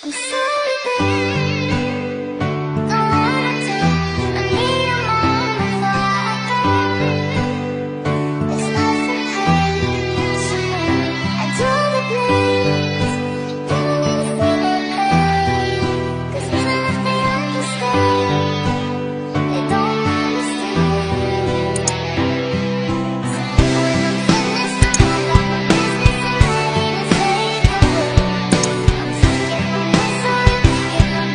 I'm sorry, babe. Don't wanna tell. I need a moment before I go. There's nothing hurts so I do the bleeds. Don't even feel okay. 'Cause even if they understand, they don't understand. So when I'm finished, I got my business and ready to take over. I'm thinking of myself, thinking of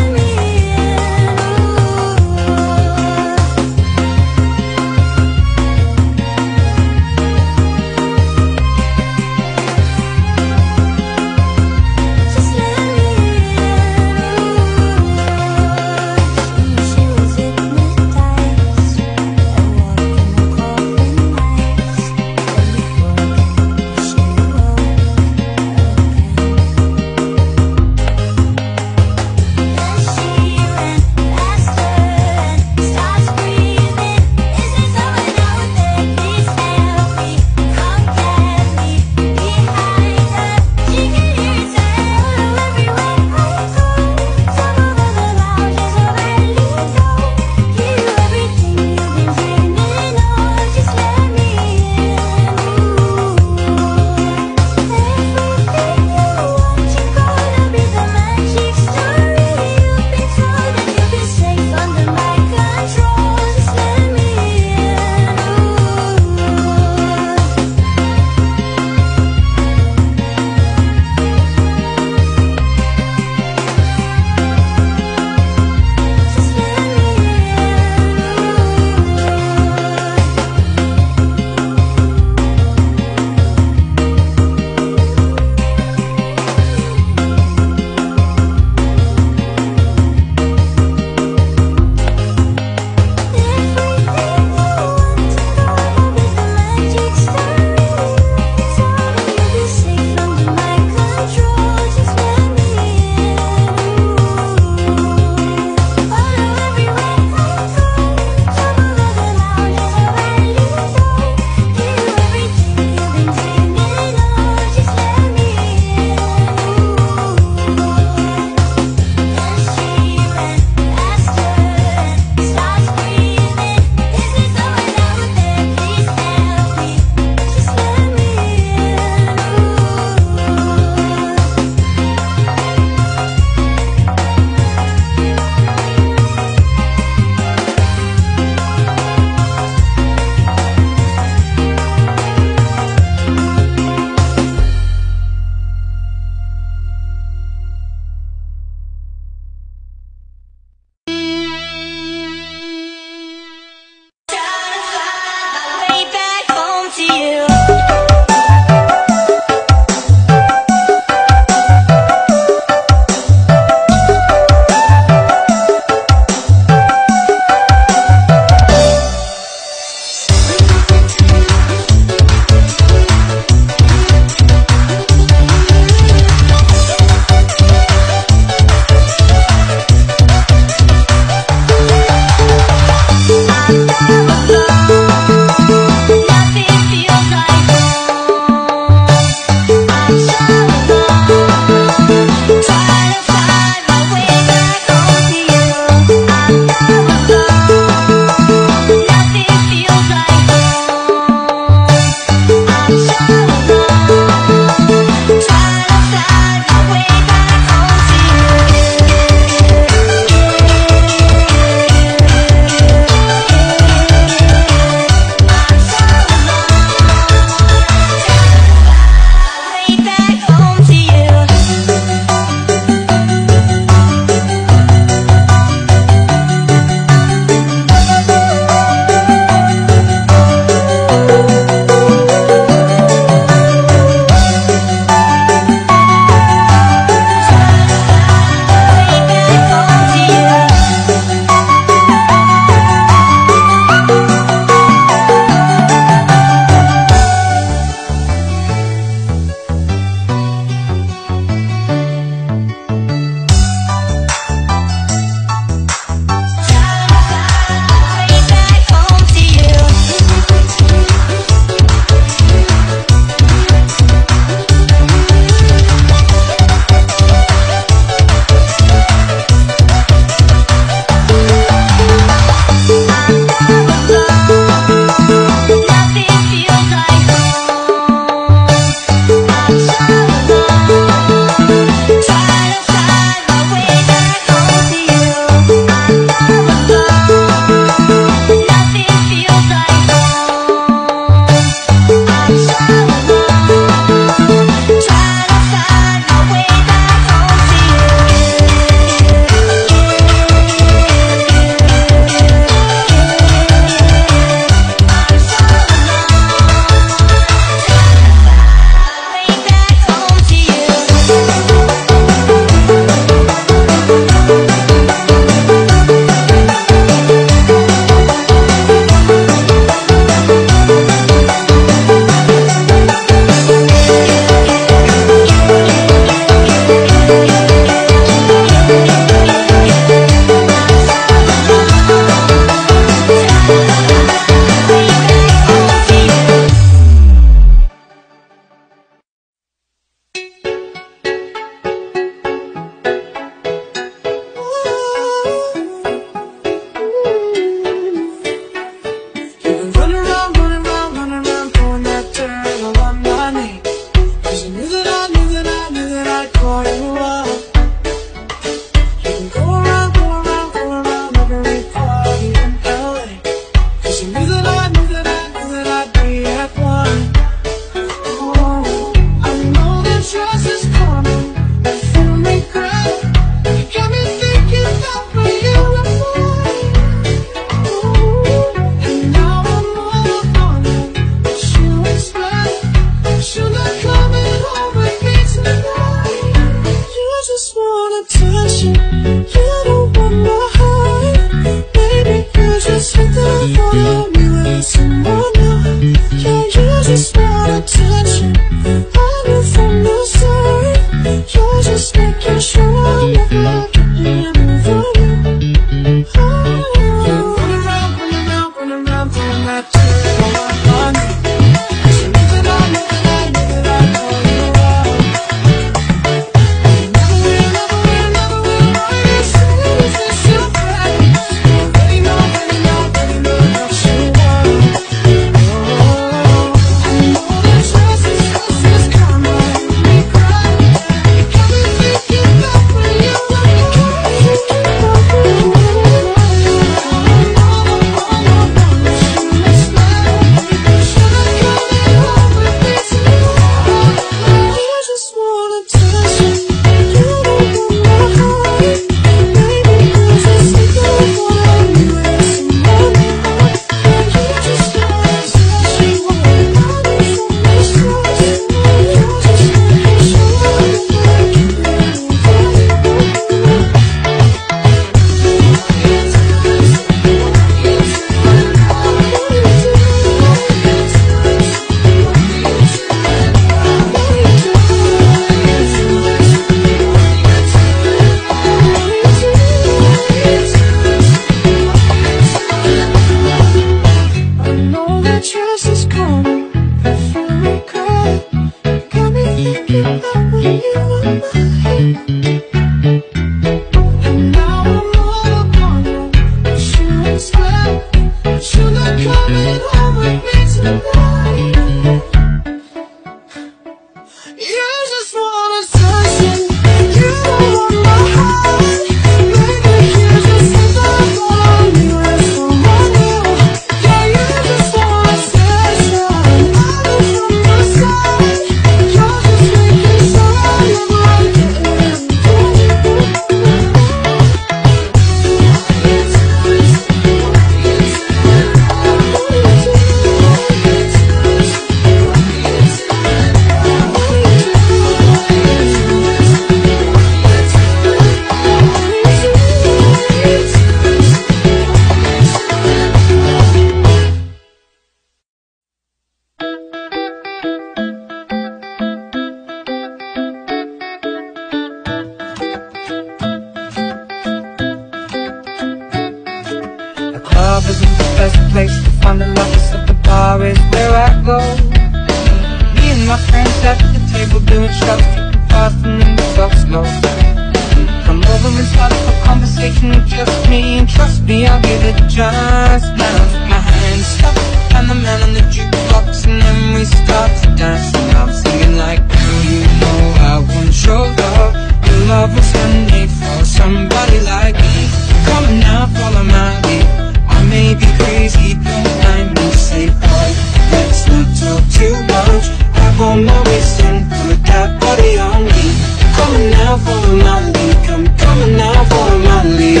love isn't the best place to find the lovers, so the bar is where I go. Me and my friends at the table doing shots, tripping fast and then we talk slow. Come over and start up a conversation with just me, and trust me, I'll give it a chance. Now my hands stop and the man on the jukebox, and then we start to dance. And I'm singing like, girl, you know I want your love. Your love was handmade for somebody like me. Come on now, follow my lead. I may be crazy, don't mind me. Say, boy, let's not talk too much. Grab on my waist and put that body on me. Come on now, follow my lead. Come on now, follow my lead.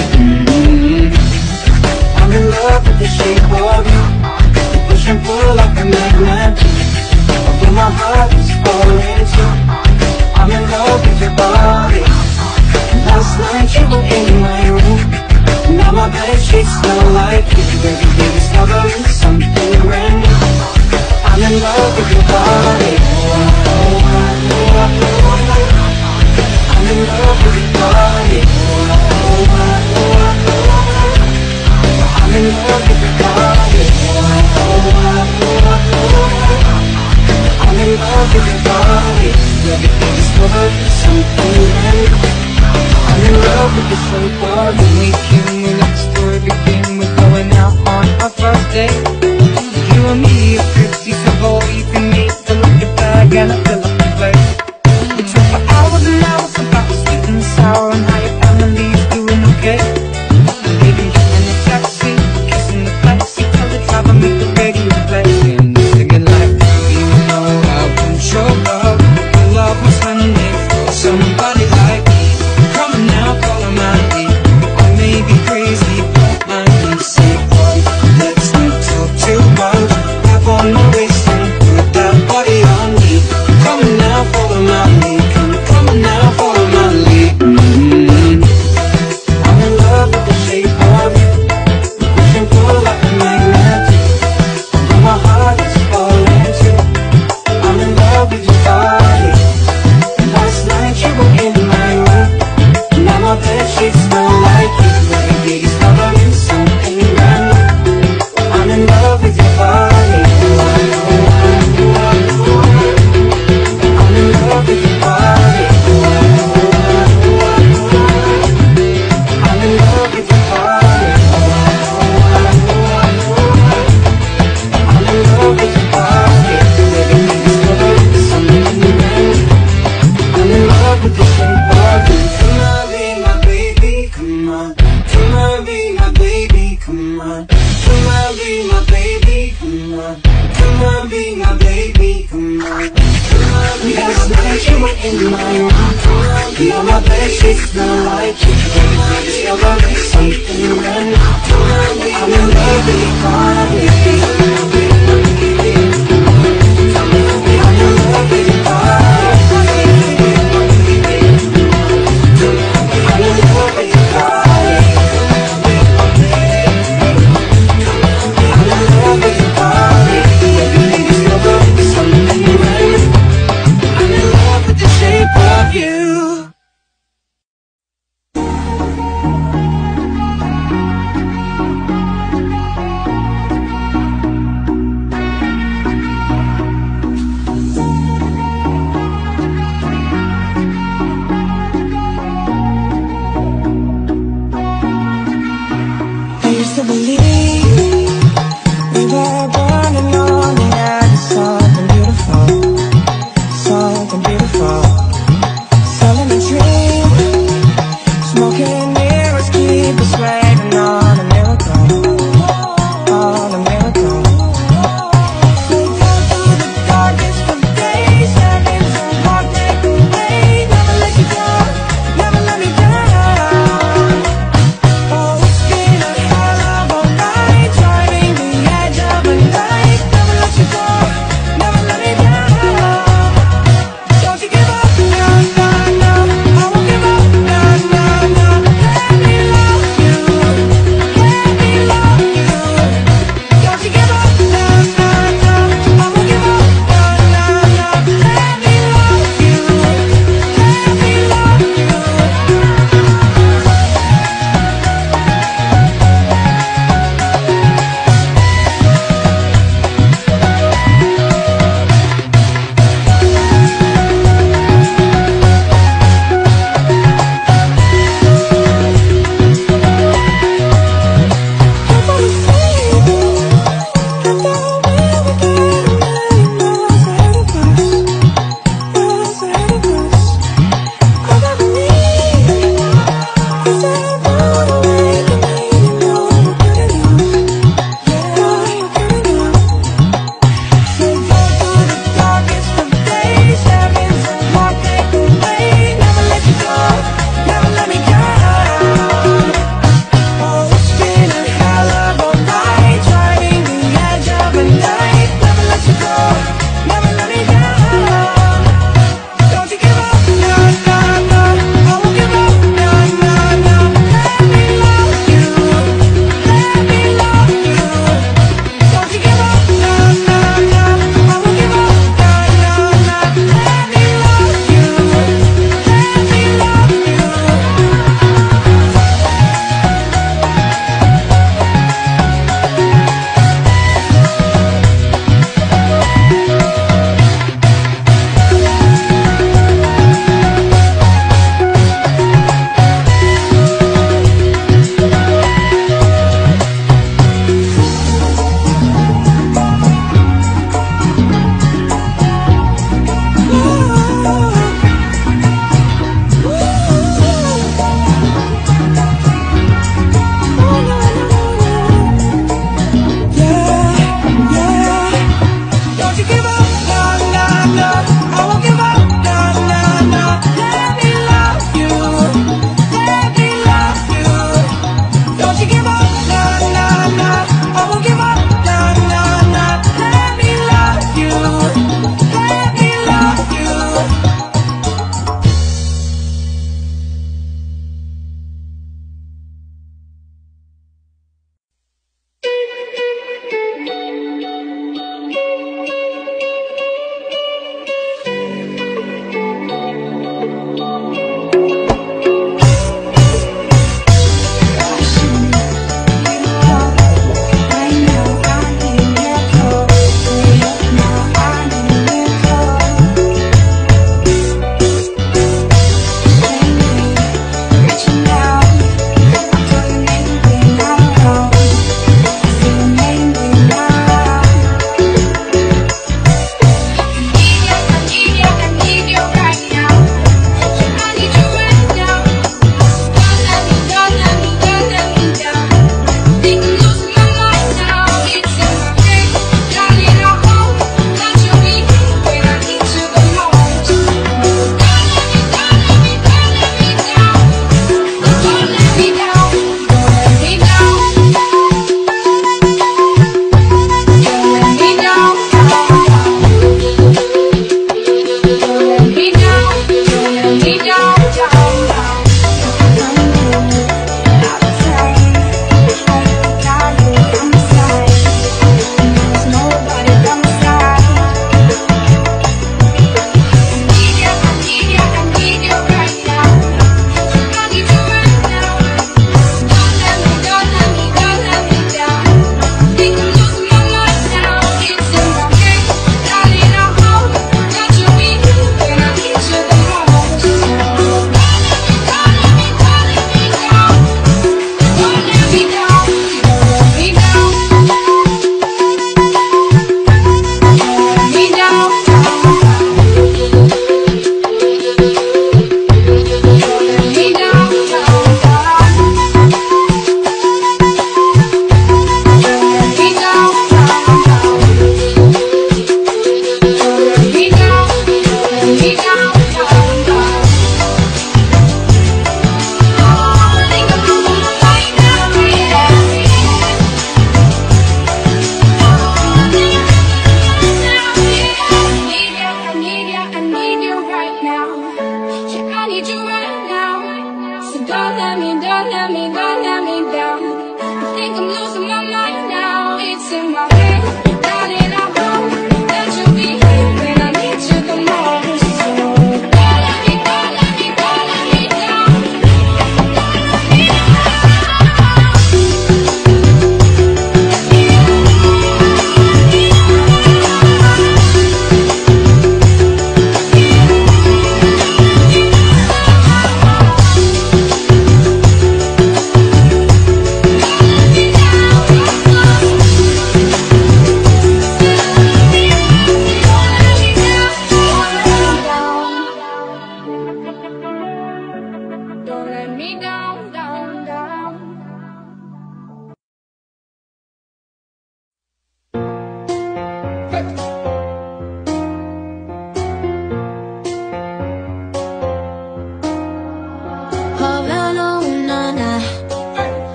I'm in love with the shape of you. You push and pull like a magnet. Although my heart is falling too. I'm in love with your body. Last night you were in my room. Now my bed sheets smell like you. Every day discovering something brand new. I'm in love with your body. I'm in love with your body. I'm in love with your body. I'm in love with your body. Every day discovering something brand new. I'm in love with the shape of you. When we came, we let the story begin. We're going out on our first date. You and me, a 50 all you can meet. Fill up your bag and I fill up the place. We talk for hours and hours about the sweet and sour and how your family's doing okay. Leaving you in the taxi, kissing the backseat, tell the driver make the radio play. And singing like, you know I want your love. Your love was handmade for somebody like me. Come on now, follow my lead. I may be crazy, don't mind me. Say, boy, let's not talk too much. Grab on my waist and put that body on me. Come on now, follow my lead. Come on now, follow my lead. I'm in love with the shape of you. You push and pull like a magnet. Although my heart is falling too. I'm in love with your body. Last night you were in my room. Now my bed sheets smell like you. Every day discovering something brand new. I'm in love with your body. I'm in love with your body. I'm in love with your body. I'm in love with your body. Every day discovering something brand new. I'm in love with the shape of you. Come on, be my baby, come on. Come on, be my baby, come on. Come on, be my baby, come on. Come on, be my baby, come on. Come on, be my baby. You were in my room. Now my bed sheets smell like you. Every day discovering something brand new. I'm in love with your body.